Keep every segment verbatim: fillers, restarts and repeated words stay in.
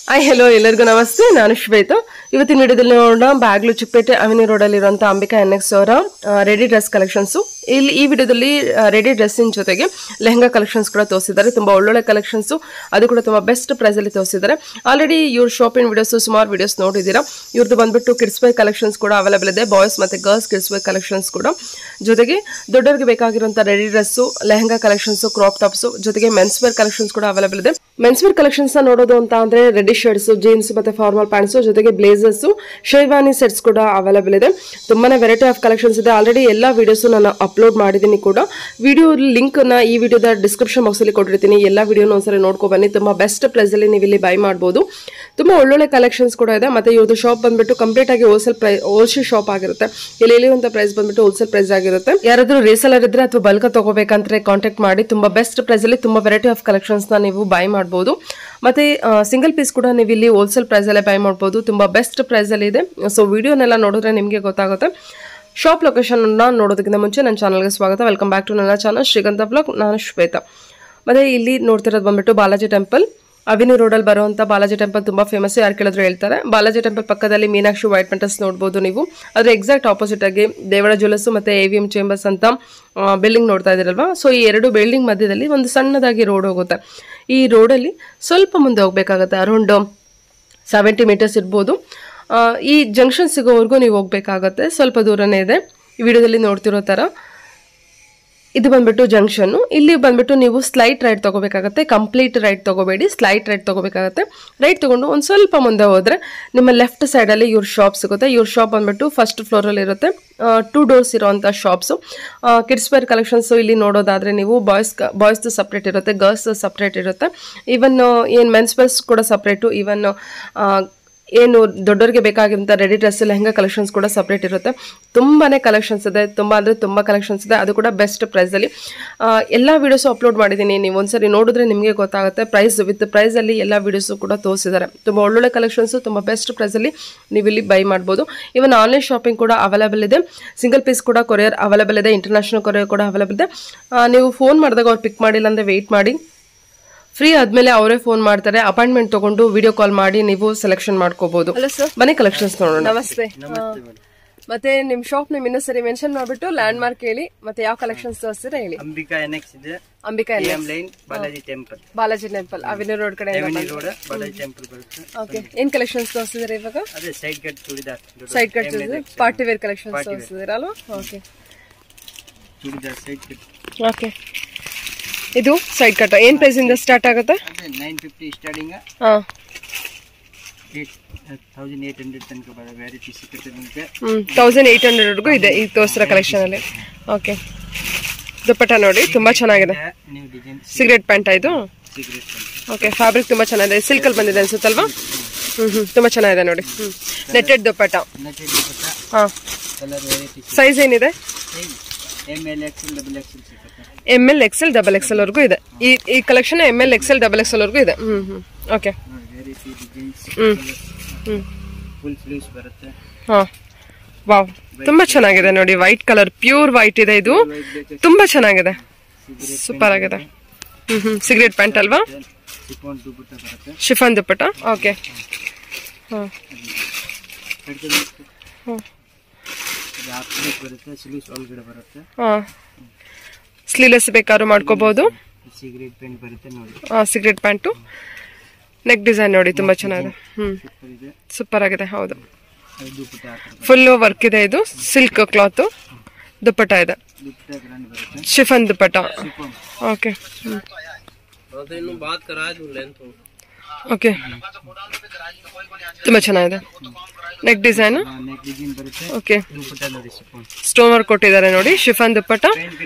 Hi, hello, ಎಲ್ಲರಿಗೂ ನಮಸ್ತೆ. ನಾನು ಶ್ವೇತಾ. ಇವತ್ತಿನ ವಿಡಿಯೋದಲ್ಲಿ ನೋಡೋಣ ಬ್ಯಾಂಗ್ಳೂರ್ ಚಿಕ್ಪೇಟೆ ಅವೆನ್ಯೂ ರೋಡ್ ಅಲ್ಲಿ ಇರುವಂತ ಅಂಬಿಕಾ ಎನ್ಎಕ್ಸ್ ಅವರ ರೆಡಿ ಡ್ರೆಸ್ ಕಲೆಕ್ಷನ್ಸ್. ಇಲ್ಲಿ ಈ ವಿಡಿಯೋದಲ್ಲಿ ರೆಡಿ ಡ್ರೆಸ್ಸಿನ ಜೊತೆಗೆ ಲೆಹಂಗಾ ಕಲೆಕ್ಷನ್ಸ್ ಕೂಡ ತೋರಿಸಿದ್ದಾರೆ. ತುಂಬಾ ಒಳ್ಳೊಳ್ಳೆ ಕಲೆಕ್ಷನ್ಸ್, ಅದು ಕೂಡ ತುಂಬಾ ಬೆಸ್ಟ್ ಪ್ರೈಸ್ ಅಲ್ಲಿ ತೋರಿಸಿದ್ದಾರೆ. ಆಲ್ರೆಡಿ ಇವ್ರ ಶಾಪಿಂಗ್ ವಿಡಿಯೋಸ್ ಸುಮಾರು ವಿಡಿಯೋಸ್ ನೋಡಿದ್ದೀರಾ. ಇವ್ರದ್ದು ಬಂದ್ಬಿಟ್ಟು ಕಿಡ್ಸ್ ವೇರ್ ಕಲೆಕ್ಷನ್ಸ್ ಕೂಡ ಅವೈಲೇಬಲ್ ಇದೆ. ಬಾಯ್ಸ್ ಮತ್ತೆ ಗರ್ಲ್ಸ್ ಕಿಡ್ಸ್ ವೇರ್ ಕಲೆಕ್ಷನ್ಸ್ ಕೂಡ, ಜೊತೆಗೆ ದೊಡ್ಡವರಿಗೆ ಬೇಕಾಗಿರುವಂತ ready dress, lehenga collections, crop tops, ಜೊತೆಗೆ ಮೆನ್ಸ್ ವೇರ್ ಕಲೆಕ್ಷನ್ಸ್ ಕೂಡ ಅವೈಲೇಬಲ್ ಇದೆ. ಮೆನ್ಸ್ ವೇರ್ ಕಲೆಕ್ಷನ್ಸ್ ನೋಡೋದು ಅಂತ ಅಂದ್ರೆ ರೆಡಿ ಶರ್ಟ್ಸ್, ಜೀನ್ಸ್ ಮತ್ತೆ ಫಾರ್ಮಲ್ ಪ್ಯಾಂಟ್ಸ್, ಜೊತೆಗೆ ಬ್ಲೇಸರ್ಸ್, ಶೇರ್ವಾನಿ ಸೆಟ್ಸ್ ಕೂಡ ಅವೈಲೇಬಲ್ ಇದೆ. ತುಂಬಾನೇ ವೆರೈಟಿ ಆಫ್ ಕಲೆಕ್ಷನ್ಸ್ ಇದೆ. ಆಲ್ರೆಡಿ ಎಲ್ಲಾ ವಿಡಿಯೋಸ್ ನಾನು ಅಪ್ಲೋಡ್ ಮಾಡಿದ್ದೀನಿ ಕೂಡ. ವಿಡಿಯೋ ಲಿಂಕ್ ನ ಈ ವಿಡಿಯೋದ ಡಿಸ್ಕ್ರಿಪ್ಷನ್ ಬಾಕ್ಸ್ ಅಲ್ಲಿ ಕೊಟ್ಟಿರ್ತೀನಿ. ಎಲ್ಲಾ ವಿಡಿಯೋನ ಒಂದ್ಸರಿ ನೋಡ್ಕೊ ಬನ್ನಿ. ತುಂಬಾ ಬೆಸ್ಟ್ ಪ್ರೈಸ್ ಅಲ್ಲಿ ನೀವು ಇಲ್ಲಿ ಬೈ ಮಾಡಬಹುದು. ತುಂಬಾ ಒಳ್ಳೊಳ್ಳೆ ಕಲೆಕ್ಷನ್ಸ್ ಕೂಡ ಇದೆ. ಮತ್ತೆ ಇವ್ರದ್ದು ಶಾಪ್ ಬಂದ್ಬಿಟ್ಟು ಕಂಪ್ಲೀಟ್ ಆಗಿ ಹೋಲ್ಸೇಲ್ ಪ್ರೈಸ್ ಹೋಲ್ಸೇಲ್ ಶಾಪ್ ಆಗಿರುತ್ತೆ. ಇಲ್ಲಿ ಇಲ್ಲಿರುವಂತ ಪ್ರೈಸ್ ಬಂದ್ಬಿಟ್ಟು ಹೋಲ್ಸೇಲ್ ಪ್ರೈಸ್ ಆಗಿರುತ್ತೆ. ಯಾರಾದ್ರೂ ರೀಸೆಲರ್ ಇದ್ರೆ ಅಥವಾ ಬಲ್ಕ್ ತಗೋಬೇಕಂದ್ರೆ ಕಾಂಟ್ಯಾಕ್ಟ್ ಮಾಡಿ. ತುಂಬಾ ಬೆಸ್ಟ್ ಪ್ರೈಸ್ ಅಲ್ಲಿ ತುಂಬಾ ವೆರೈಟಿ ಆಫ್ ಕಲೆಕ್ಷನ್ಸ್ ನ ನೀವು ಬೈ ಮಾಡಬಹುದು. ಮತ್ತೆ ಸಿಂಗಲ್ ಪೀಸ್ ಕೂಡ ನೀವು ಇಲ್ಲಿ ಹೋಲ್ಸೇಲ್ ಪ್ರೈಸ್ ಅಲ್ಲೇ ಬೈ ಮಾಡಬಹುದು. ತುಂಬಾ ಬೆಸ್ಟ್ ಪ್ರೈಸ್ ಅಲ್ಲಿ ಇದೆ. ಸೊ ವಿಡಿಯೋನೆಲ್ಲ ನೋಡಿದ್ರೆ ನಿಮಗೆ ಗೊತ್ತಾಗುತ್ತೆ. ಶಾಪ್ ಲೊಕೇಶನ್ ನೋಡೋದಕ್ಕಿಂತ ಮುಂಚೆ ನನ್ನ ಚಾನಲ್ಗೆ ಸ್ವಾಗತ. ವೆಲ್ಕಮ್ ಬ್ಯಾಕ್ ಟು ನನ್ನ ಚಾನಲ್ ಶ್ರೀಗಂಧವ್ಲಾಗ್. ನಾನು ಶ್ವೇತಾ. ಮತ್ತೆ ಇಲ್ಲಿ ನೋಡ್ತಿರೋದು ಬಂದ್ಬಿಟ್ಟು ಬಾಲಾಜಿ ಟೆಂಪಲ್. ಅವೆನ್ಯೂ ರೋಡಲ್ಲಿ ಬರುವಂಥ ಬಾಲಾಜಿ ಟೆಂಪಲ್ ತುಂಬಾ ಫೇಮಸ್. ಯಾರು ಕೇಳಿದ್ರು ಹೇಳ್ತಾರೆ. ಬಾಲಾಜಿ ಟೆಂಪಲ್ ಪಕ್ಕದಲ್ಲಿ ಮೀನಾಕ್ಷಿ ವೈಟ್ ಮೆಟಲ್ಸ್ ನೋಡ್ಬೋದು ನೀವು. ಅದ್ರ ಎಕ್ಸಾಕ್ಟ್ ಆಪೋಸಿಟ್ ಆಗಿ ದೇವರ ಜ್ಯುವೆಲ್ಲರ್ಸ್ ಮತ್ತೆ ಎ ವಿ ಎಂ ಚೇಂಬರ್ಸ್ ಅಂತ ಬಿಲ್ಡಿಂಗ್ ನೋಡ್ತಾ ಇದ್ದೀರಲ್ವಾ. ಸೊ ಈ ಎರಡು ಬಿಲ್ಡಿಂಗ್ ಮಧ್ಯದಲ್ಲಿ ಒಂದು ಸಣ್ಣದಾಗಿ ರೋಡ್ ಹೋಗುತ್ತೆ. ಈ ರೋಡಲ್ಲಿ ಸ್ವಲ್ಪ ಮುಂದೆ ಹೋಗ್ಬೇಕಾಗತ್ತೆ. ಅರೌಂಡ್ ಸೆವೆಂಟಿ ಮೀಟರ್ಸ್ ಇರ್ಬೋದು. ಈ ಜಂಕ್ಷನ್ ಸಿಗೋವರೆಗೂ ನೀವು ಹೋಗ್ಬೇಕಾಗತ್ತೆ. ಸ್ವಲ್ಪ ದೂರನೇ ಇದೆ. ಈ ವಿಡಿಯೋದಲ್ಲಿ ನೋಡ್ತಿರೋ ಥರ ಇದು ಬಂದ್ಬಿಟ್ಟು ಜಂಕ್ಷನ್. ಇಲ್ಲಿ ಬಂದ್ಬಿಟ್ಟು ನೀವು ಸ್ಲೈಟ್ ರೈಟ್ ತಗೋಬೇಕಾಗತ್ತೆ. ಕಂಪ್ಲೀಟ್ ರೈಟ್ ತಗೋಬೇಡಿ, ಸ್ಲೈಟ್ ರೈಟ್ ತಗೋಬೇಕಾಗತ್ತೆ. ರೈಟ್ ತಗೊಂಡು ಒಂದು ಸ್ವಲ್ಪ ಮುಂದೆ ಹೋದ್ರೆ ನಿಮ್ಮ ಲೆಫ್ಟ್ ಸೈಡ್ ಅಲ್ಲಿ ಇವ್ರ ಶಾಪ್ ಸಿಗುತ್ತೆ. ಇವ್ರ ಶಾಪ್ ಬಂದ್ಬಿಟ್ಟು ಫಸ್ಟ್ ಫ್ಲೋರ್ ಅಲ್ಲಿ ಇರುತ್ತೆ. ಟೂ ಡೋರ್ಸ್ ಇರುವಂತ ಶಾಪ್ಸ್. ಕಿಡ್ಸ್ ವೇರ್ ಕಲೆಕ್ಷನ್ಸ್ ಇಲ್ಲಿ ನೋಡೋದಾದ್ರೆ ನೀವು ಬಾಯ್ಸ್ ಬಾಯ್ಸ್ ಸಪ್ರೇಟ್ ಇರುತ್ತೆ, ಗರ್ಲ್ಸ್ ಸಪ್ರೇಟ್ ಇರುತ್ತೆ. ಈವನ್ ಏನ್ ಮೆನ್ಸ್ ವೇರ್ಸ್ ಕೂಡ ಸಪ್ರೇಟು. ಈವನ್ ಏನು ದೊಡ್ಡವರಿಗೆ ಬೇಕಾಗಿರುವಂಥ ರೆಡಿ ಡ್ರೆಸ್, ಲೆಹಂಗಾ ಕಲೆಕ್ಷನ್ಸ್ ಕೂಡ ಸಪ್ರೇಟ್ ಇರುತ್ತೆ. ತುಂಬಾನೇ ಕಲೆಕ್ಷನ್ಸ್ ಇದೆ. ತುಂಬ ಅಂದರೆ ತುಂಬ ಕಲೆಕ್ಷನ್ಸ್ ಇದೆ. ಅದು ಕೂಡ ಬೆಸ್ಟ್ ಪ್ರೈಸಲ್ಲಿ ಎಲ್ಲ ವೀಡಿಯೋಸು ಅಪ್ಲೋಡ್ ಮಾಡಿದ್ದೀನಿ. ನೀವು ಒಂದ್ಸರಿ ನೋಡಿದ್ರೆ ನಿಮಗೆ ಗೊತ್ತಾಗುತ್ತೆ. ಪ್ರೈಸ್ ವಿತ್ ಪ್ರೈಸಲ್ಲಿ ಎಲ್ಲ ವೀಡಿಯೋಸು ಕೂಡ ತೋರಿಸಿದ್ದಾರೆ. ತುಂಬ ಒಳ್ಳೊಳ್ಳೆ ಕಲೆಕ್ಷನ್ಸು, ತುಂಬ ಬೆಸ್ಟ್ ಪ್ರೈಸಲ್ಲಿ ನೀವು ಇಲ್ಲಿ ಬೈ ಮಾಡ್ಬೋದು. ಇವನ್ ಆನ್ಲೈನ್ ಶಾಪಿಂಗ್ ಕೂಡ ಅವೈಲೇಬಲ್ ಇದೆ. ಸಿಂಗಲ್ ಪೀಸ್ ಕೂಡ ಕೊರಿಯರ್ ಅವೈಲೇಬಲ್ ಇದೆ. ಇಂಟರ್ನ್ಯಾಷನಲ್ ಕೊರಿಯರ್ ಕೂಡ ಅವೈಲೇಬಲ್ ಇದೆ. ನೀವು ಫೋನ್ ಮಾಡಿದಾಗ ಅವ್ರು ಪಿಕ್ ಮಾಡಿಲ್ಲ ಅಂದರೆ ವೆಯ್ಟ್ ಮಾಡಿ. ಫ್ರೀ ಆದ್ಮೇಲೆ ಅವರೇ ಫೋನ್ ಮಾಡ್ತಾರೆ. ಅಪಾಯಿಂಟ್ಮೆಂಟ್ ತಗೊಂಡು ವಿಡಿಯೋ ಕಾಲ್ ಮಾಡಿ ನೀವು ಸೆಲೆಕ್ಷನ್ ಮಾಡ್ಕೋಬಹುದು. ಮನೆ ಕಲೆಕ್ಷನ್ಸ್ ನೋಡೋಣ. ನಮಸ್ತೆ. ಮತ್ತೆ ನಿಮ್ ಶಾಪ್ ನೇಮ್ ಇನ್ನೂ ಸರಿ ಮೆನ್ಷನ್ ಮಾಡ್ಬಿಟ್ಟು ಲ್ಯಾಂಡ್ ಮಾರ್ಕ್ ಹೇಳಿ, ಮತ್ತೆ ಯಾವ ಕಲೆಕ್ಷನ್ಸ್ ತೋರಿಸ್ತೀರಾ ಹೇಳಿ. ಅಂಬಿಕಾ ಎನ್ಎಕ್ಸ್ ಇದೆ. Ambika NX line Balaji temple. Balaji temple avenue road ಕಡೆ ಬಾಲಾಜಿ ಟೆಂಪಲ್ ಬರುತ್ತೆ. ಓಕೆ, ಏನ್ ಕಲೆಕ್ಷನ್ಸ್ ತೋರಿಸಿದ್ರೆ ಇವಾಗ? ಅದೇ side cut churidar. Side cut churidar, party wear collections ತೋರಿಸಿದ್ರೆ ಅಲ್ವಾ? Okay, churidar side cut. Okay, ಇದು ಸೈಡ್ ಕಟ್ ಏನ್ ಪ್ರೈಸ್ ಇಂದ ಸ್ಟಾರ್ಟ್ ಆಗುತ್ತೆ? Nine fifty starting. ಹಾ, ತೌಸಂಡ್ ಏಟ್ ಹಂಡ್ರೆಡ್ ತನಕ ಬರೋ ವೆರೈಟಿ ಸಿಗುತ್ತೆ ನಿಮಗೆ. ಹ್ಮ್, ತೌಸಂಡ್ ಏಟ್ ಹಂಡ್ರೆಡ್ ವರೆಗೂ ಇದೆ ಈ ತೋರಿಸಿರೋ ಕಲೆಕ್ಷನ್ ಅಲ್ಲಿ. ಓಕೆ, ದುಪ್ಪಟ್ಟ ನೋಡಿ ತುಂಬಾ ಚೆನ್ನಾಗಿದೆ. ಸಿಗರೇಟ್ ಪ್ಯಾಂಟ್ ಇದು. ಓಕೆ, ಫ್ಯಾಬ್ರಿಕ್ ತುಂಬಾ ಚೆನ್ನಾಗಿದೆ. ಸಿಲ್ಕ್ ಅಲ್ಲಿ ಬಂದಿದೆ ಅನ್ಸುತ್ತಲ್ವಾ? ಹ್ಮ್ ಹ್ಮ್ ತುಂಬಾ ಚೆನ್ನಾಗಿದೆ ನೋಡಿ. ಹ್ಮ್, ನೆಟ್ಟೆಡ್ ದುಪ್ಪಟ್ಟ. ಹಾ, ಸೈಜ್ ಏನಿದೆ? M L XL double XL ಸಿಗುತ್ತೆ. M L XL double XL ವರ್ಗೂ ಇದೆ. ಈ ಈ collection M L XL double XL ವರ್ಗೂ ಇದೆ. ಹ್ಮ್ ಹ್ಮ್ ಓಕೆ. ಹ್ಮ್ ಹ್ಮ್ ಫುಲ್ ಸ್ಲೀವ್ಸ್ ಬರುತ್ತೆ. ಹಾ, ವಾವ್, ತುಂಬಾ ಚೆನ್ನಾಗಿದೆ ನೋಡಿ. ವೈಟ್ ಕಲರ್, ಪ್ಯೂರ್ ವೈಟ್ ಇದೆ ಇದು. ತುಂಬಾ ಚೆನ್ನಾಗಿದೆ, ಸೂಪರ್ ಆಗಿದೆ. ಹ್ಮ್ ಹ್ಮ್ ಸಿಗರೇಟ್ ಪ್ಯಾಂಟ್ ಅಲ್ವಾ? ಶಿಫಾನ್ ದುಪ್ಪಟ್ಟ. ಓಕೆ. ಹಾ, ಹಾ, ಸ್ಲೀವ್ಲೆಸ್ ಬೇಕಾದ್ರೂ ಮಾಡ್ಕೋಬಹುದು. ಸಿಗರೇಟ್ ಪ್ಯಾಂಟು, ನೆಕ್ ಡಿಸೈನ್ ನೋಡಿ ತುಂಬಾ ಚೆನ್ನಾಗಿದೆ. ಹ್ಮ್, ಸೂಪರ್ ಆಗಿದೆ. ಹೌದು, ಫುಲ್ ವರ್ಕ್ ಇದೆ. ಇದು ಸಿಲ್ಕ್ ಕ್ಲಾತ್ ದುಪ್ಪಟ್ಟ ಇದೆ. ಶಿಫಾನ್ ದುಪ್ಪಟ್ಟ. ಓಕೆ. ಓಕೆ, ತುಂಬಾ ಚೆನ್ನಾಗಿದೆ. Neck design. Okay, stone work ಕೊಟ್ಟಿದ್ದಾರೆ ನೋಡಿ. ಶಿಫಾನ್ ದುಪ್ಪಟ್ಟ.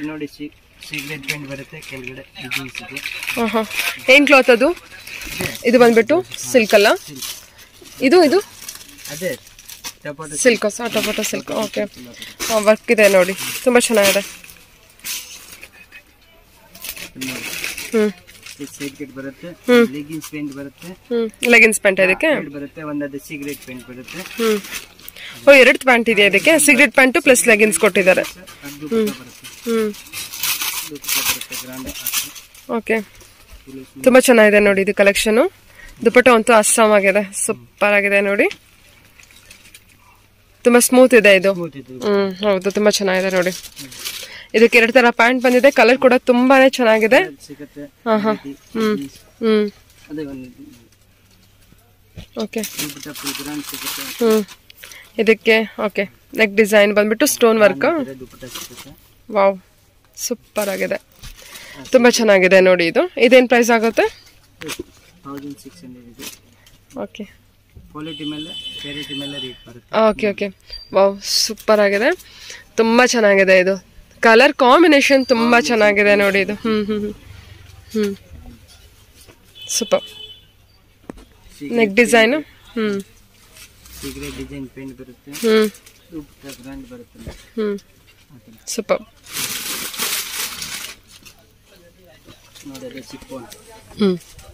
ಏನ್ ಕ್ಲಾತ್ ಅದು? ಇದು ಬಂದ್ಬಿಟ್ಟು ಸಿಲ್ಕ್ ಅಲ್ಲ, ಇದು ಇದು ಸಿಲ್ಕ್, ಟೊಪೊಟೊ ಸಿಲ್ಕ್. ಓಕೆ, ವರ್ಕ್ ಇದೆ ನೋಡಿ, ತುಂಬಾ ಚೆನ್ನಾಗಿದೆ. ಹ್ಮ್, ಲೆಗಿನ್ಸ್ ಪ್ಯಾಂಟ್ ಇದಕ್ಕೆ ಬರುತ್ತೆ. ಒಂದದು ಸಿಗರೇಟ್ ಪ್ಯಾಂಟ್ ಬರುತ್ತೆ. ಹ್ಮ್, ಓ, ಎರಡು ಪ್ಯಾಂಟ್ ಇದೆ ಇದಕ್ಕೆ. ಸಿಗರೇಟ್ ಪ್ಯಾಂಟ್ ಪ್ಲಸ್ ಲೆಗಿನ್ಸ್ ಕೊಟ್ಟಿದ್ದಾರೆ. ಹ್ಮ್ ಹ್ಮ್ ಓಕೆ, ತುಂಬಾ ಚೆನ್ನಾಗಿದೆ ನೋಡಿ ಇದು ಕಲೆಕ್ಷನ್. ದುಪಟ್ಟ ಅಂತೂ ಅಸ್ಸಾಮ್ ಆಗಿದೆ, ಸೂಪರ್ ಆಗಿದೆ ನೋಡಿ, ತುಂಬಾ ಸ್ಮೂತ್ ಇದೆ ಇದು. ಹ್ಮ್ ಹೌದು, ತುಂಬಾ ಚೆನ್ನಾಗಿದೆ ನೋಡಿ. ಇದಕ್ಕೆ ಎರಡು ತರ ಪ್ಯಾಂಟ್ ಬಂದಿದೆ, ಕಲರ್ ಕೂಡ ತುಂಬಾನೇ ಚೆನ್ನಾಗಿದೆ. ಹಾ ಹಾ ಹ್ಮ್ ಹ್ಮ್ ಓಕೆ ಹ್ಮ್ ಇದಕ್ಕೆ ಓಕೆ ನೆಕ್ ಡಿಸೈನ್ ಬಂದ್ಬಿಟ್ಟು ಸ್ಟೋನ್ ವರ್ಕ್. ವಾವ್, ಸೂಪರ್ ಆಗಿದೆ, ತುಂಬಾ ಚೆನ್ನಾಗಿದೆ ನೋಡಿ. ಇದು ಇದೇನ್ ಪ್ರೈಸ್ ಆಗುತ್ತೆ? Okay okay okay wow, super ಆಗಿದೆ, ತುಂಬಾ ಚೆನ್ನಾಗಿದೆ. ಇದು ಕಲರ್ ಕಾಂಬಿನೇಷನ್ ತುಂಬಾ ಚೆನ್ನಾಗಿದೆ ನೋಡಿ ಇದು. ಹ್ಮ್ ಹ್ಮ್ ಹ್ಮ್ ಸೂಪರ್. ನೆಕ್ ಡಿಸೈನ್ ಹ್ಮ್ ಡಿಸೈನ್ ಪೇಂಟ್ ಬರುತ್ತೆ. ಹ್ಮ್ ಬ್ರಾಂಡ್ ಬರುತ್ತೆ. ಹ್ಮ್ ಸೂಪರ್. ನೋಡಿ ಚಿಕ್ಕೋನ್ ಹ್ಮ್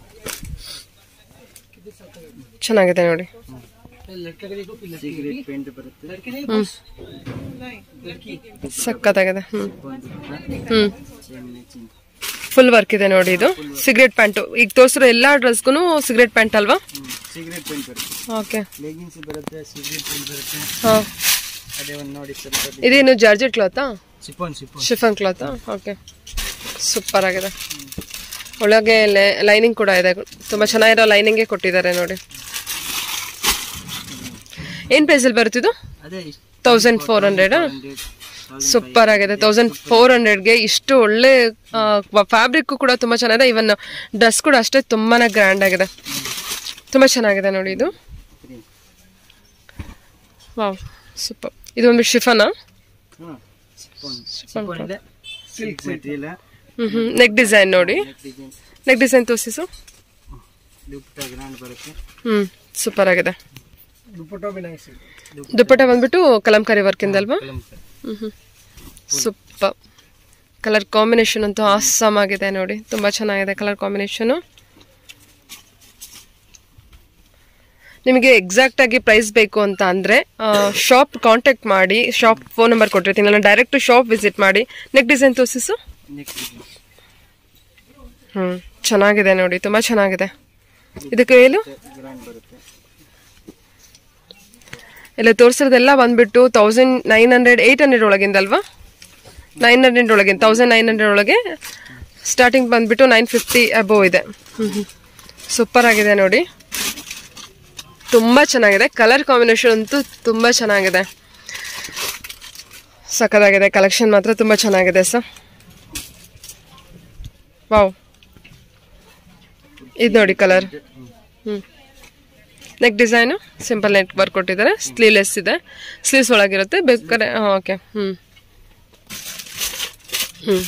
ಚೆನ್ನಾಗಿದೆ ನೋಡಿ. ಸಿಗರೇಟ್ ಪೇಂಟ್ ಬರುತ್ತೆ. ಹ್ಮ್ ಸಕ್ಕತ್ತಾಗಿದೆ. ಹ್ಮ್ ಹ್ಮ್ ಫುಲ್ ವರ್ಕ್ ಇದೆ ನೋಡಿ. ಇದು ಸಿಗರೇಟ್ ಪ್ಯಾಂಟ್, ಈಗ ತೋರಿಸಿರೋ ಎಲ್ಲಾ ಡ್ರೆಸ್ಗೂ ಸಿಗರೇಟ್ ಪ್ಯಾಂಟ್ ಅಲ್ವಾ? ಸಿಗರೇಟ್ ಪೇಂಟ್ ಬರುತ್ತೆ. ಓಕೆ ಲೆಗಿನ್ಸ್ ಬರುತ್ತೆ, ಸಿಗರೇಟ್ ಪೇಂಟ್ ಬರುತ್ತೆ. ಹಾ ಅದೇ ಒಂದು ನೋಡಿ ಸ್ವಲ್ಪ ಇದೇನು ಜಾರ್ಜೆಟ್ ಕ್ಲಾತಾ? ಶಿಫಾನ್ ಶಿಫಾನ್ ಶಿಫಾನ್ ಕ್ಲಾತಾ? ಓಕೆ ಸೂಪರ್ ಆಗಿದೆ. ಒಳಗೆ ಲೈನಿಂಗ್ ಕೂಡ ಇದೆ, ತುಂಬಾ ಚೆನ್ನಾಗಿರೋ ಲೈನಿಂಗೇ ಕೊಟ್ಟಿದ್ದಾರೆ ನೋಡಿ. ಏನ್ ಪ್ರೈಸ್ ಅಲ್ಲಿ ಬರುತ್ತಿದ್ದು? ತೌಸಂಡ್ ಫೋರ್ ಹಂಡ್ರೆಡ್ ಸೂಪರ್ ಆಗಿದೆ. ತೌಸಂಡ್ ಫೋರ್ ಹಂಡ್ರೆಡ್ಗೆ ಇಷ್ಟು ಒಳ್ಳೆ ಫ್ಯಾಬ್ರಿಕ್ ಕೂಡ ತುಂಬಾ ಚೆನ್ನಾಗಿದೆ. ಇವನ್ ಡ್ರೆಸ್ ಕೂಡ ಅಷ್ಟೇ ತುಂಬಾನೇ ಗ್ರ್ಯಾಂಡ್ ಆಗಿದೆ, ತುಂಬಾ ಚೆನ್ನಾಗಿದೆ ನೋಡಿ. ಇದು ವಾವ್ ಸೂಪರ್. ಇದು ಒಂದು ಶಿಫಾನಾ? ಹ್ಮ್ ಹ್ಮ್ ನೆಕ್ ಡಿಸೈನ್ ನೋಡಿ, ನೆಕ್ ಡಿಸೈನ್ ತೋರಿಸು. ಹ್ಮ್ ಸೂಪರ್ ಆಗಿದೆ. ದುಪಟ್ಟ ಬಂದ್ಬಿಟ್ಟು ಕಲಂಕಾರಿ ವರ್ಕ್ ಇಂದಲ್ವಾ? ಹ್ಮ್ ಹ್ಮ್ ಸೂಪರ್. ಕಲರ್ ಕಾಂಬಿನೇಷನ್ ಅಂತೂ ಆಸಮ್ ಆಗಿದೆ ನೋಡಿ, ತುಂಬಾ ಚೆನ್ನಾಗಿದೆ ಕಲರ್ ಕಾಂಬಿನೇಷನ್. ನಿಮಗೆ ಎಕ್ಸಾಕ್ಟ್ ಆಗಿ ಪ್ರೈಸ್ ಬೇಕು ಅಂತ ಅಂದ್ರೆ ಶಾಪ್ ಕಾಂಟ್ಯಾಕ್ಟ್ ಮಾಡಿ, ಶಾಪ್ ಫೋನ್ ನಂಬರ್ ಕೊಟ್ಟಿರ್ತೀನಿ, ನಾನು ಡೈರೆಕ್ಟ್ ಶಾಪ್ ವಿಸಿಟ್ ಮಾಡಿ. ನೆಕ್ ಡಿಸೈನ್ ತೋರಿಸು. ಹ್ಮ್ ಚೆನ್ನಾಗಿದೆ ನೋಡಿ, ತುಂಬಾ ಚೆನ್ನಾಗಿದೆ. ಇದಕ್ಕೆ ಏನು ಎಲ್ಲ ತೋರಿಸಿರೋದೆಲ್ಲ ಬಂದ್ಬಿಟ್ಟು thousand nine hundred eight hundred ಒಳಗಿಂದಲ್ವಾ? ನೈನ್ ಹಂಡ್ರೆಡ್ ಒಳಗಿಂದ ತೌಸಂಡ್ ನೈನ್ ಹಂಡ್ರೆಡ್ ಒಳಗೆ ಸ್ಟಾರ್ಟಿಂಗ್ ಬಂದ್ಬಿಟ್ಟು ನೈನ್ ಫಿಫ್ಟಿ ಅಬೋವ್ ಇದೆ. ಹ್ಮ್ ಸೂಪರ್ ಆಗಿದೆ ನೋಡಿ, ತುಂಬಾ ಚೆನ್ನಾಗಿದೆ. ಕಲರ್ ಕಾಂಬಿನೇಷನ್ ಅಂತೂ ತುಂಬಾ ಚೆನ್ನಾಗಿದೆ, ಸಕ್ಕತ್ತಾಗಿದೆ. ಕಲೆಕ್ಷನ್ ಮಾತ್ರ ತುಂಬಾ ಚೆನ್ನಾಗಿದೆ ಸರ್. ವಾವ್, ಇದು ನೋಡಿ colour. Hmm neck design simple neck work ಕೊಟ್ಟಿದ್ದಾರೆ, ಸ್ಲೀವ್ಲೆಸ್ ಇದೆ, ಸ್ಲೀವ್ಸ್ ಒಳಗಿರುತ್ತೆ ಬೇಕಾದ್ರೆ. ಓಕೆ ಹ್ಮ್ ಹ್ಮ್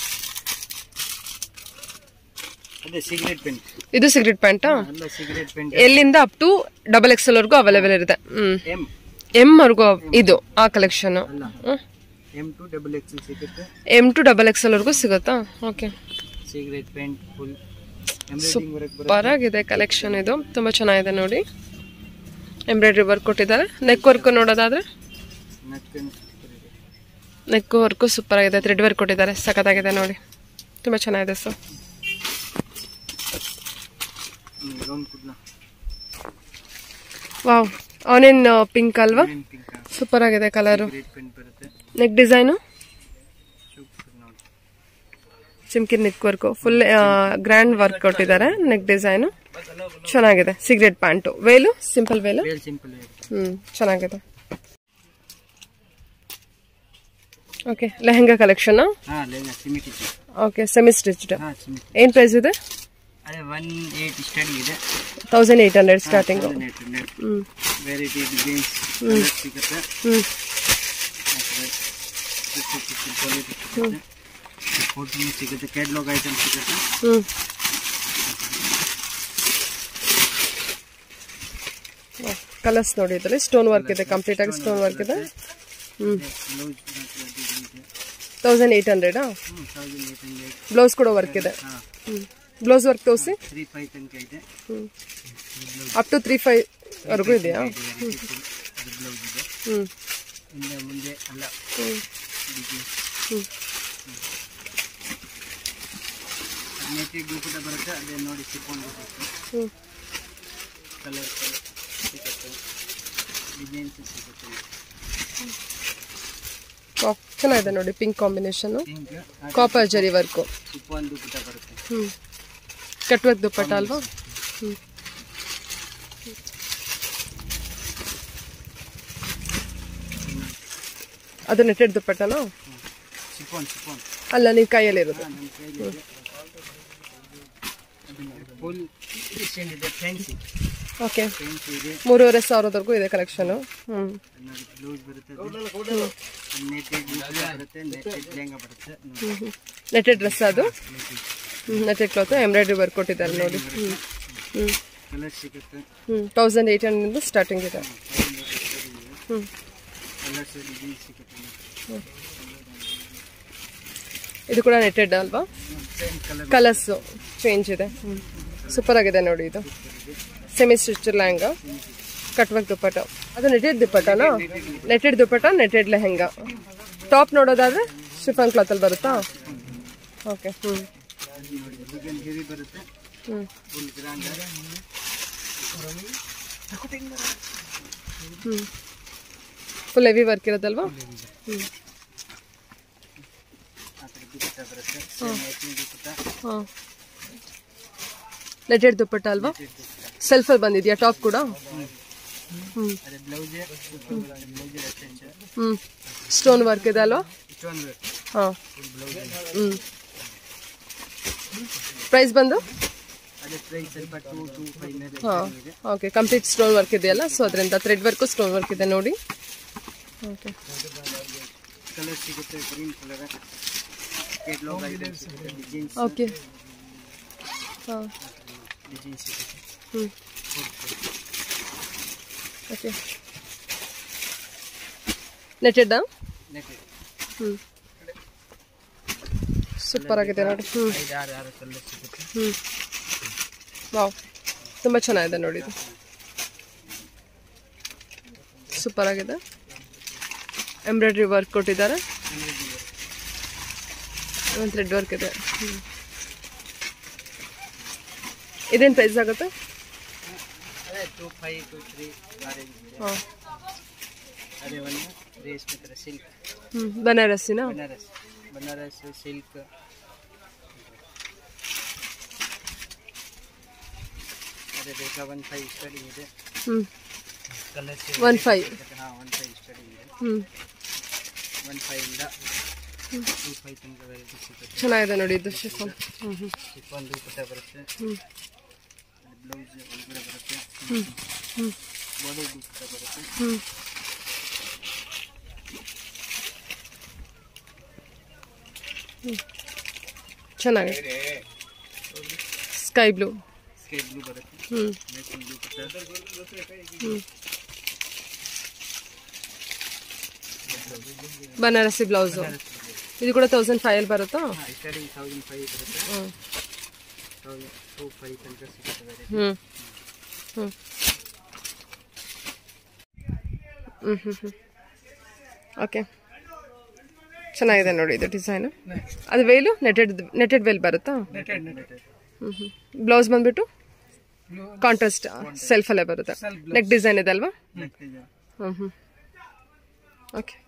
ಇದು ಸಿಗರೇಟ್ ಪ್ಯಾಂಟಾ? ಎಲ್ಲಿಂದ ಅಪ್ ಟು ಡಬಲ್ ಎಕ್ಸೆಲ್ ವರ್ಗೂ ಅವೈಲೇಬಲ್ ಇರುತ್ತೆ. ಹ್ಮ್ ಎಂ ವರ್ಗೂ ಇದು ಆ collection. M to double XL ವರ್ಗೂ ಸಿಗುತ್ತಾ? ಓಕೆ ಸೂಪರ್ ಆಗಿದೆ ಕಲೆಕ್ಷನ್, ಇದು ತುಂಬಾ ಚೆನ್ನಾಗಿದೆ ನೋಡಿ. ಎಂಬ್ರಾಯ್ಡ್ರಿ ವರ್ಕ್ ಕೊಟ್ಟಿದ್ದಾರೆ. ನೆಕ್ ವರ್ಕ್ ನೋಡೋದಾದ್ರೆ ನೆಕ್ ವರ್ಕ್ ಸೂಪರ್ ಆಗಿದೆ, ಥ್ರೆಡ್ ವರ್ಕ್ ಕೊಟ್ಟಿದ್ದಾರೆ, ಸಖತ್ತಾಗಿದೆ ನೋಡಿ, ತುಂಬಾ ಚೆನ್ನಾಗಿದೆ ಸರ್. ವಾವ್, ಆನಿಯನ್ ಪಿಂಕ್ ಅಲ್ವಾ? ಸೂಪರ್ ಆಗಿದೆ ಕಲರು. ನೆಕ್ ಡಿಸೈನು ಚಿಮ್ಕಿ neck work, full grand work ಕೊಟ್ಟಿದ್ದಾರೆ. ನೆಕ್ ಡಿಸೈನು ಚೆನ್ನಾಗಿದೆ. Cigarette pant, veil simple veil. Hmm ಚೆನ್ನಾಗಿದೆ. Okay lehenga collection. Okay semi stitched. ಏನ್ ಪ್ರೈಸ್ ಇದೆ? Thousand eight hundred starting. Hmm hmm ಸಿಗುತ್ತೆ, catalogue item ಸಿಗುತ್ತೆ. Hmm colours ನೋಡಿ, ಇದರಲ್ಲಿ ಸ್ಟೋನ್ ವರ್ಕ್ ಇದೆ, ಕಂಪ್ಲೀಟ್ ಆಗಿ ಸ್ಟೋನ್ ವರ್ಕ್ ಇದೆ. Hmm thousand eight hundred blouse ಕೂಡ ವರ್ಕ್ ಇದೆ. ಹ್ಮ್ ಬ್ಲೌಸ್ ವರ್ಕ್ ತೋರಿಸಿ. Hmm up to three five ವರ್ಗೂ ಇದೆಯಾ? ಹ್ಮ್ ಹ್ಮ್ ಕಲರ್ ಸಿಗುತ್ತೆ, ಡಿಸೈನ್ಸ್ ಸಿಗುತ್ತೆ. ಚೆನ್ನಾಗಿದೆ ನೋಡಿ, pink combination, pink copper zari work, chiffon dupatta ಬರುತ್ತೆ. ಹ್ಮ್ ಕಟ್ ವರ್ಕ್ ದುಪ್ಪಟ್ಟ ಅಲ್ವಾ? ಹ್ಮ್ ಅದು ನೆಟೆಡ್ ದುಪ್ಪಟ್ಟನಾ? ಶಿಫಾನ್ ಶಿಫಾನ್ ಅಲ್ಲ, ನೀವು ಕೈಯಲ್ಲಿ ಇರೋದು. ನನ್ನ ಕೈಯಲ್ಲಿ ಫುಲ್ ಡಿಸೈನ್ ಇದೆ, ಫ್ಯಾನ್ಸಿ. ಓಕೆ, ಫ್ಯಾನ್ಸಿ ಇದೆ, ಮೂರುವರೆ ಸಾವಿರದವರೆಗೂ ಇದೆ ಕಲೆಕ್ಷನ್. ಹ್ಮ್ ನೋಡಿ ಬ್ಲೌಸ್ ಬರುತ್ತೆ, ನೆಟೆಡ್ ಬರುತ್ತೆ, ನೆಟೆಡ್ ಲೆಹಂಗಾ ಬರುತ್ತೆ. ನೆಟೆಡ್ ಡ್ರೆಸ್ ಅದು, ನೆಟೆಡ್ ಕ್ಲಾತ್, ಎಂಬ್ರಾಯ್ಡ್ರಿ ವರ್ಕ್ ಕೊಟ್ಟಿದ್ದಾರೆ ನೋಡಿ. ಹ್ಮ್ ಹ್ಮ್ ಕಲರ್ ಸಿಗುತ್ತೆ. Hmm thousand eight hundred starting ಇದೆ. ಹ್ಮ್ ಕಲರ್ಸ್ ಡಿಸೈನ್ ಸಿಗುತ್ತೆ. ಇದು ಕೂಡ ನೆಟೆಡ್ ಅಲ್ವಾ? ಸೇಮ್ ಕಲರ್ ಕಲರ್ಸ್ ಚೇಂಜ್ ಇದೆ. ಹ್ಮ್ ಸೂಪರ್ ಆಗಿದೆ ನೋಡಿ. ಇದು semi stitch lehenga, cut work dupatta. ಅದು ನೆಟೆಡ್ ದುಪ್ಪಟ್ಟನಾ? Netted dupatta, netted lehenga. Top ನೋಡೋದಾದ್ರೆ ಶಿಫಾನ್ ಕ್ಲಾತ್ ಅಲ್ಲಿ ಬರುತ್ತಾ? ಓಕೆ. ಹ್ಮ್ ಹೆವಿ ಬರುತ್ತೆ, hmm full grand. Hmm full heavy work ಇರೋದಲ್ವಾ? ಹ್ಮ್ ಹಾಂ ನೆಟೆಡ್ ದುಪ್ಪಟ್ಟ ಅಲ್ವಾ? ಸೆಲ್ಫ್ ಅಲ್ಲಿ ಬಂದಿದ್ಯಾ ಟಾಪ್ ಕೂಡ? ಹ್ಮ್ ಹ್ಮ್ ಸ್ಟೋನ್ ವರ್ಕ್ ಇದೆ ಅಲ್ವಾ? ಹಾಂ ಹ್ಮ್ ಪ್ರೈಸ್ ಬಂದು ಹಾಂ ಓಕೆ. ಕಂಪ್ಲೀಟ್ ಸ್ಟೋನ್ ವರ್ಕ್ ಇದೆಯಲ್ಲ, ಸೊ ಅದರಿಂದ ಥ್ರೆಡ್ ವರ್ಕು ಸ್ಟೋನ್ ವರ್ಕ್ ಇದೆ ನೋಡಿ. ಓಕೆ, ಕಲರ್ ಸಿಗುತ್ತೆ, ಗ್ರೀನ್ ಕಲರ್, ಕೇಟ್ಲಾಗ್ ಐಟಮ್ ಸಿಗುತ್ತೆ, ಡಿಸೈನ್ಸ್. ಓಕೆ ಹಾಂ ಡಿಸೈನ್ ಸಿಗುತ್ತೆ. ಹ್ಞೂ ಓಕೆ. ನೆಟೆಡ್ಡಾ? ನೆಟೆಡ್. ಹ್ಞೂ ಸೂಪರ್ ಆಗಿದೆ ನೋಡಿ. ಹ್ಞೂ ಐದು ಆರು ಆರು ಕಲರ್ ಸಿಗುತ್ತೆ. ಹ್ಞೂ ವಾವ್, ತುಂಬ ಚೆನ್ನಾಗಿದೆ ನೋಡಿ. ಇದು ಸೂಪರ್ ಆಗಿದೆ, ಎಂಬ್ರಾಯ್ಡ್ರಿ ವರ್ಕ್ ಕೊಟ್ಟಿದ್ದಾರೆ, ಥ್ರೆಡ್ ವರ್ಕ್ ಇದೆ. ಹ್ಞೂ ಇದೇನು ಪ್ರೈಸ್ ಆಗುತ್ತೆ? ಅದೇ ಟೂ ಫೈವ್ ಟೂ ತ್ರೀ ಹಾಂ ಅದೇ ಒಂದು ರೇಷ್ಮೆ ಥರ ಸಿಲ್ಕ್, ಹ್ಞೂ ಬನಾರಸ್ಸಿನ? ಬನಾರಸ್ ಬನಾರಸ್ ಸಿಲ್ಕ್. ಅದೇ ಬೇಕಾ ಒನ್ ಫೈವ್ ಸ್ಟಾರ್ಟಿಂಗ್ ಇದೆ. ಹ್ಞೂ ಕಲರ್ ಒನ್ ಫೈವ್ ಹಾಂ ಒನ್ ಫೈವ್ ಸ್ಟಾರ್ಟಿಂಗ್ ಇದೆ. ಹ್ಞೂ ಒನ್ ಫೈವ್ ಇಂದ ಟೂ ಫೈವ್ ತನಕ ವೆರೈಟಿ ಸಿಗುತ್ತೆ. ಚೆನ್ನಾಗಿದೆ ನೋಡಿ ಇದು ಶಿಫಾನ್. ಹ್ಞೂ ಹ್ಞೂ ಶಿಫಾನ್ ದುಪ್ಪಟ್ಟ ಬರುತ್ತೆ, ಹ್ಞೂ ಬ್ಲೌಸ್ ಒಳಗಡೆ ಬರುತ್ತೆ, ಹ್ಞೂ ಹ್ಞೂ ಬಾರ್ಡರ್ ದುಪ್ಪಟ್ಟ ಬರುತ್ತೆ. ಹ್ಞೂ ಹ್ಞೂ ಚೆನ್ನಾಗಿದೆ, ಸ್ಕೈ ಬ್ಲೂ. ಸ್ಕೈ ಬ್ಲೂ ಬರುತ್ತೆ, ಹ್ಞೂ ಮೆಷಿನ್ ದುಪ್ಪಟ್ಟ. ಹ್ಞೂ ಬನಾರಸಿ ಬ್ಲೌಸು. ಇದು ಕೂಡ ತೌಸಂಡ್ ಫೈವ್ ಅಲ್ಲಿ ಬರುತ್ತಾ? ಸ್ಟಾರ್ಟಿಂಗ್ ತೌಸಂಡ್ ಫೈವ್ ಬರುತ್ತೆ, ಹ್ಞೂ ತೌಸಂಡ್ ಟೂ ಫೈವ್ ತನಕ ಸಿಗುತ್ತೆ ವೆರೈಟಿ. ಹ್ಞೂ ಹ್ಞೂ ಹ್ಞೂ ಹ್ಞೂ ಹ್ಞೂ ಓಕೆ, ಚೆನ್ನಾಗಿದೆ ನೋಡಿ ಇದು ಡಿಸೈನು. ಅದು ವೇಲು ನೆಟೆಡ್ ನೆಟೆಡ್ ವೇಲ್ ಬರುತ್ತಾ? Netted netted. ಹ್ಞೂ ಹ್ಞೂ ಬ್ಲೌಸ್ ಬಂದುಬಿಟ್ಟು ಕಾಂಟ್ರಾಸ್ಟ್ ಸೆಲ್ಫಲ್ಲೇ ಬರುತ್ತೆ. ನೆಕ್ ಡಿಸೈನ್ ಇದೆ ಅಲ್ವಾ? Neck design. ಹ್ಞೂ ಹ್ಞೂ ಓಕೆ.